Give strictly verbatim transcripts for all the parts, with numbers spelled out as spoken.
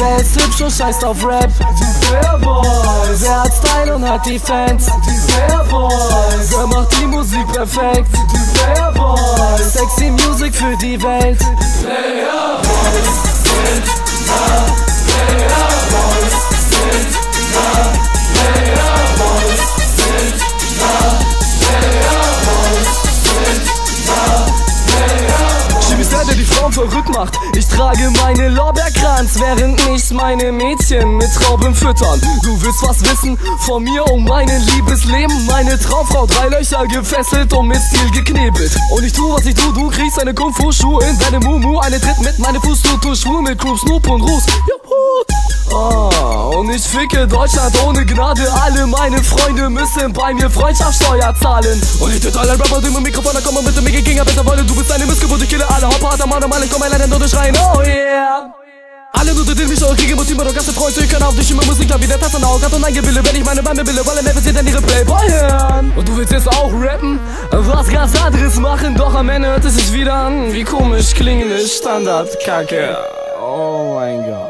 Wer ist hübsch und scheißt auf Rap? Die Fairboys. Wer hat Style und hat die Fans? Die Fairboys. Wer macht die Musik perfekt? Die Fairboys. Sexy Music für die Welt. Fairboys sind da. Fairboys sind da. Fairboys sind da. Fairboys sind da. Fairboys. Der die Frauen verrückt macht. Ich trage meine Lorbeerkranz, während mich meine Mädchen mit Trauben füttern. Du willst was wissen von mir um mein Liebesleben? Meine Traumfrau, drei Löcher gefesselt und mit Stil geknebelt. Und ich tu, was ich tu, du kriegst eine Kung-Fu-Schuhe in deine Mumu. Eine Tritt mit meine Fußtutu, schwul mit Group, Snoop und Ruß. Juhu! Ah, und ich ficke Deutschland ohne Gnade. Alle meine Freunde müssen bei mir Freundschaftssteuer zahlen. Und ich töte alle Rapper, die mit dem Mikrofon, da kommen mit dem Mickey King, bitte wolle, du bist eine Missgeburt, ich kille alle Hopper, der Mann, ich komm allein und schreien, oh yeah. Alle nur die mich eure Kriege, muss immer noch ganze Freunde, ich kann auf dich immer Musik, klar wie der Tassen auch, hat und ein Gebilde, wenn ich meine Bande will, wollen never sie denn ihre Playboy hören. Und du willst jetzt auch rappen, was ganz anderes machen, doch am Ende hört es sich wieder an, wie komisch klingende Standardkacke. Oh mein Gott.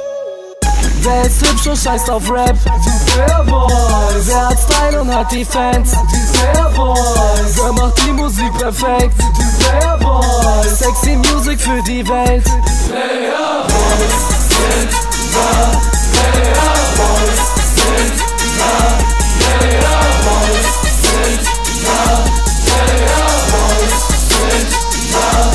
Wer ist hübsch und scheißt auf Rap? Die Fairboys. Wer hat Style und hat die Fans? Die Fairboys. Wer macht die Musik perfekt? Die Fairboys. Sexy Music für die Welt. Fairboys sind da. Fairboys sind da. Fairboys sind da. Fairboys sind da.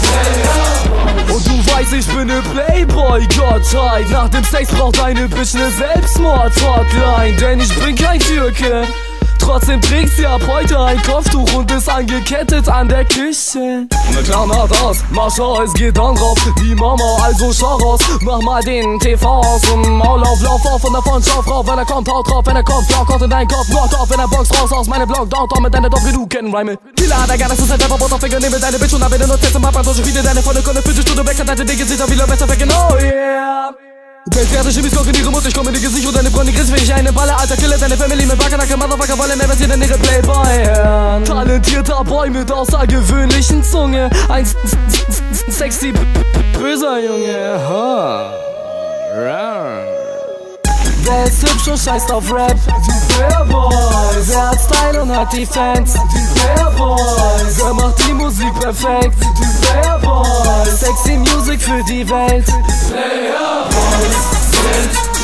Und du weißt, ich bin ne Playboy-Gottheit. Nach dem Sex braucht deine Bitch ne Selbstmord-Hotline. Denn ich bin kein Türke. Trotzdem trägt sie ab heute ein Kopftuch und ist angekettet an der Küche. Ne Clown hat aus, mach schau, es geht dann drauf. Die Mama, also schau raus, mach mal den T V aus. Und Maul auf, lauf auf und davon schau drauf. Wenn er kommt, haut drauf, wenn er kommt, block haut in deinen Kopf, block auf. Wenn er boxt raus aus meinem Blog, down, down mit deiner Dorf, wie du kennen, Reime. Killer hat er gar, das ist ein Rapperbot auf Finger, nehme deine Bitch und ab in den Nutz, jetzt im Papa, durch wieder deine volle Kunde, fünfzig Stunden weg, hat deine Dinge, sich da wieder besser wecken, oh yeah. Denk fertig, Chimis kochen ihre Mutter, ich komme in die Gesicht und deine Freunde Chris, will ich eine Balle, alter Killer, deine Family mit Backenacke, Motherfucker, wollen never sie denn ihre Playboy hören. Talentierter Boy mit außergewöhnlichen Zunge, ein sexy, böser Junge, ha. Wer ist hübsch und scheißt auf Rap? Die Fairboys. Wer hat Style und hat die Fans? Die Fairboys. Wer macht die Musik perfekt? Die Fairboys. Sexy Music für die Welt. Fairboys sind